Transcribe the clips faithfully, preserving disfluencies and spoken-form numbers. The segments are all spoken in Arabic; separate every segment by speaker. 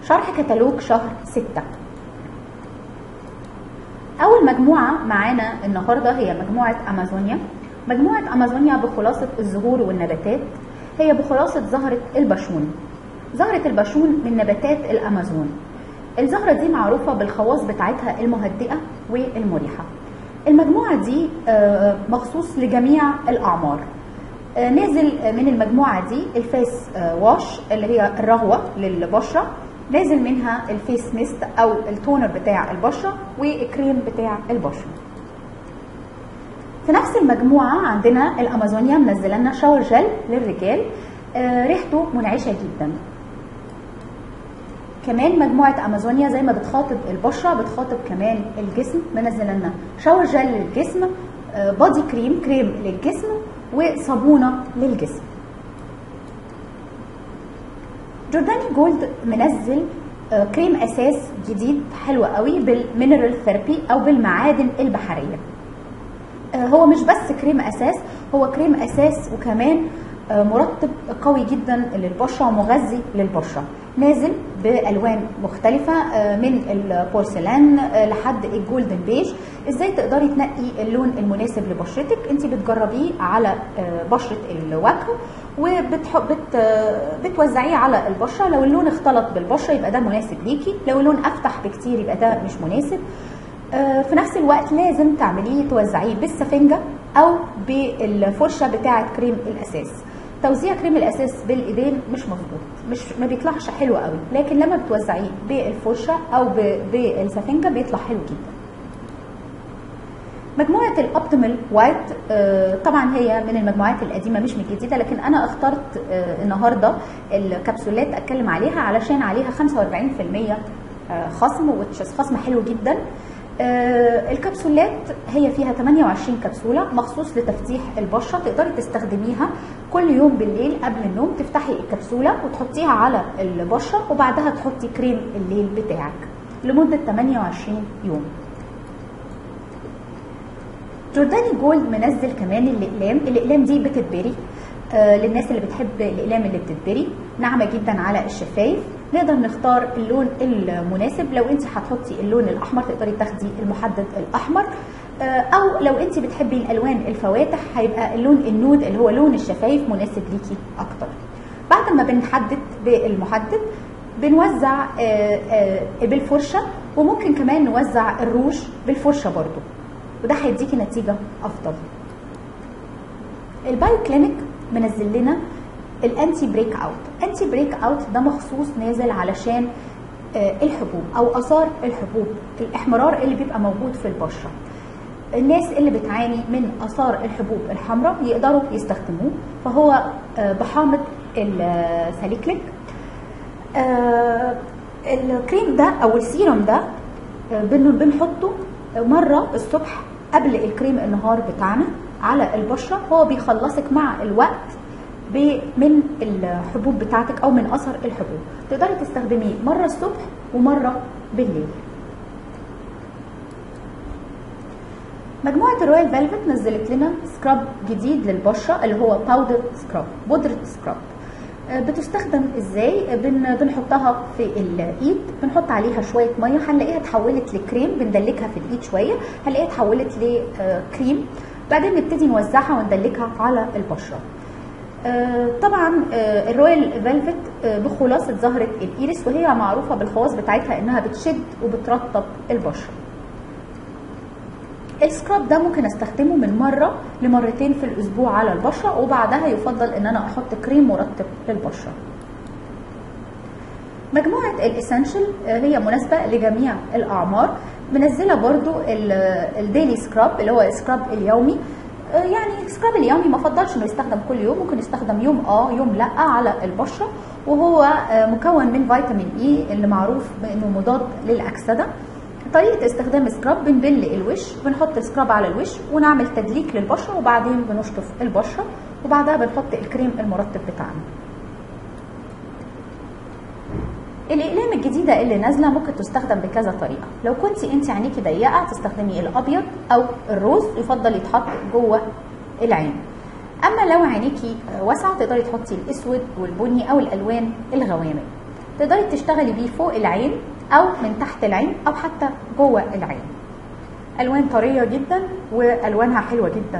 Speaker 1: شرح كتالوج شهر ستة. أول مجموعة معانا النهاردة هي مجموعة أمازونيا. مجموعة أمازونيا بخلاصة الزهور والنباتات، هي بخلاصة زهرة البشون. زهرة البشون من نباتات الأمازون. الزهرة دي معروفة بالخواص بتاعتها المهدئة والمريحة. المجموعة دي مخصوص لجميع الأعمار. نازل من المجموعة دي الفيس واش اللي هي الرغوة للبشرة، نازل منها الفيس ميست أو التونر بتاع البشرة والكريم بتاع البشرة. في نفس المجموعة عندنا الأمازونيا منزله لنا شاور جل للرجال، ريحته منعشة جدا. كمان مجموعة أمازونيا زي ما بتخاطب البشرة بتخاطب كمان الجسم، منزله لنا شاور جل للجسم، بادي كريم كريم للجسم، وصابونة للجسم. جورداني جولد منزل كريم اساس جديد حلو قوي بالمينرال ثيرابي او بالمعادن البحريه. هو مش بس كريم اساس، هو كريم اساس وكمان مرطب قوي جدا للبشره ومغذي للبشره. نازل بالوان مختلفه من البورسلان لحد الجولدن بيج. ازاي تقدري تنقي اللون المناسب لبشرتك؟ انت بتجربيه على بشره الوجه وبتوزعيه على البشره. لو اللون اختلط بالبشره يبقى ده مناسب ليكي، لو اللون افتح بكتير يبقى ده مش مناسب. في نفس الوقت لازم تعمليه توزعيه بالسفنجه او بالفرشه بتاعه كريم الاساس. توزيع كريم الاساس بالايدين مش مظبوط، مش ما بيطلعش حلو قوي، لكن لما بتوزعيه بالفرشه او بالسفنجه بيطلع حلو جدا. مجموعه الابتيمال وايت طبعا هي من المجموعات القديمه مش من الجديده، لكن انا اخترت النهارده الكبسولات اتكلم عليها علشان عليها خمسة وأربعين في المية خصم، خصم حلو جدا. الكبسولات هي فيها ثمانية وعشرين كبسوله مخصوص لتفتيح البشره، تقدري تستخدميها كل يوم بالليل قبل النوم. تفتحي الكبسوله وتحطيها على البشره وبعدها تحطي كريم الليل بتاعك لمده ثمانية وعشرين يوم. جورداني جولد منزل كمان الاقلام. الاقلام دي بتتبري آه للناس اللي بتحب الاقلام اللي بتتبري، ناعمه جدا على الشفايف. نقدر نختار اللون المناسب. لو انت هتحطي اللون الاحمر تقدري تاخدي المحدد الاحمر، آه او لو انت بتحبي الالوان الفواتح هيبقى اللون النود اللي هو لون الشفايف مناسب ليكي اكتر. بعد ما بنحدد بالمحدد بنوزع آه آه بالفرشه، وممكن كمان نوزع الروج بالفرشه برضو، وده هيديكي نتيجه افضل. البايو كلينيك منزل لنا الانتي بريك اوت. انتي بريك اوت ده مخصوص نازل علشان الحبوب او اثار الحبوب، الاحمرار اللي بيبقى موجود في البشره. الناس اللي بتعاني من اثار الحبوب الحمراء يقدروا يستخدموه. فهو بحامض الساليكليك. الكريم ده او السيروم ده بنحطه مره الصبح قبل الكريم النهار بتاعنا على البشره. هو بيخلصك مع الوقت من الحبوب بتاعتك او من اثر الحبوب. تقدري تستخدميه مره الصبح ومره بالليل. مجموعه الرويال فيلفت نزلت لنا سكراب جديد للبشره اللي هو باودر سكراب، بودره سكراب. بتستخدم ازاي؟ بن بنحطها في الايد، بنحط عليها شويه ميه، هنلاقيها اتحولت لكريم. بندلكها في الايد شويه هنلاقيها اتحولت لكريم. بعدين نبتدي نوزعها وندلكها على البشره. طبعا الرويال فيلفت بخلاصه زهره الايريس، وهي معروفه بالخواص بتاعتها انها بتشد وبترطب البشره. السكراب ده ممكن استخدمه من مره لمرتين في الاسبوع على البشره، وبعدها يفضل ان انا احط كريم مرطب للبشره. مجموعه الاسنشال هي مناسبه لجميع الاعمار. منزله برضو الديلي سكراب اللي هو السكراب اليومي. يعني السكراب اليومي ما فضلش انه يستخدم كل يوم، ممكن يستخدم يوم اه يوم لا على البشره. وهو مكون من فيتامين اي اللي معروف بانه مضاد للاكسده. طريقه استخدام سكراب: بنبل الوش، بنحط السكراب على الوش ونعمل تدليك للبشره، وبعدين بنشطف البشره، وبعدها بنحط الكريم المرطب بتاعنا. الاقلام الجديده اللي نازله ممكن تستخدم بكذا طريقه. لو كنت انت عينيكي ضيقه تستخدمي الابيض او الروز، يفضل يتحط جوه العين. اما لو عينيكي واسعه تقدري تحطي الاسود والبني او الالوان الغوامق. تقدري تشتغلي بيه فوق العين او من تحت العين او حتى جوه العين. الوان طريه جدا والوانها حلوه جدا.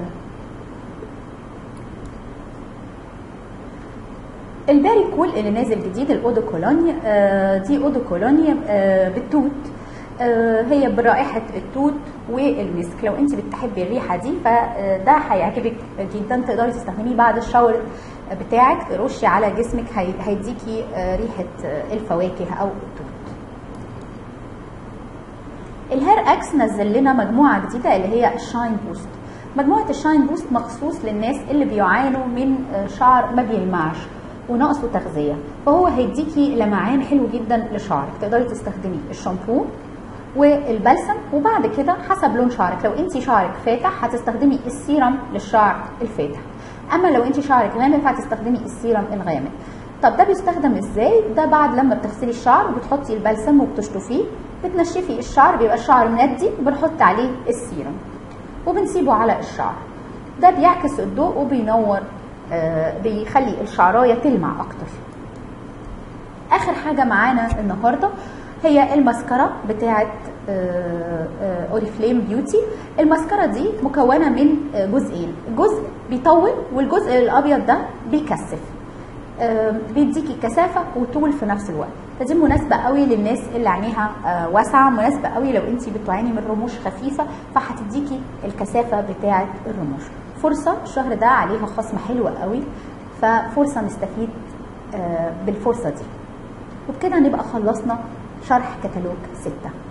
Speaker 1: الباري كول اللي نازل جديد الاو دو كولوني، آه دي او دو كولوني آه بالتوت، آه هي برائحه التوت والمسك. لو انت بتحبي الريحه دي فده هيعجبك جدا. تقدري تستخدميه بعد الشاور بتاعك، ترشي على جسمك، هيديكي آه ريحه آه الفواكه او التوت. الهير اكس نزل لنا مجموعه جديده اللي هي الشاين بوست. مجموعه الشاين بوست مخصوص للناس اللي بيعانوا من شعر ما بيلمعش وناقصه تغذيه، فهو هيديكي لمعان حلو جدا لشعرك. تقدري تستخدمي الشامبو والبلسم، وبعد كده حسب لون شعرك. لو انت شعرك فاتح هتستخدمي السيرم للشعر الفاتح، اما لو انت شعرك غامق فهتستخدمي السيرم الغامق. طب ده بيستخدم ازاي؟ ده بعد لما بتغسلي الشعر بتحطي البلسم وبتشطفيه، بتنشفي الشعر، بيبقى الشعر مندي، بنحط عليه السيرم وبنسيبه على الشعر. ده بيعكس الضوء وبينور، آه بيخلي الشعرايه تلمع اكتر. اخر حاجه معانا النهارده هي الماسكارا بتاعه آه آه اوريفليم بيوتي. الماسكارا دي مكونه من آه جزئين، جزء بيطول والجزء الابيض ده بيكثف، آه بيديكي كثافه وطول في نفس الوقت. فدي مناسبه قوي للناس اللي عينيها آه واسعه، مناسبه قوي لو انت بتعاني من رموش خفيفه فهتديكي الكثافه بتاعه الرموش. فرصه الشهر ده عليها خصم حلو قوي، ففرصه نستفيد آه بالفرصه دي. وبكده نبقى خلصنا شرح كتالوج ستة.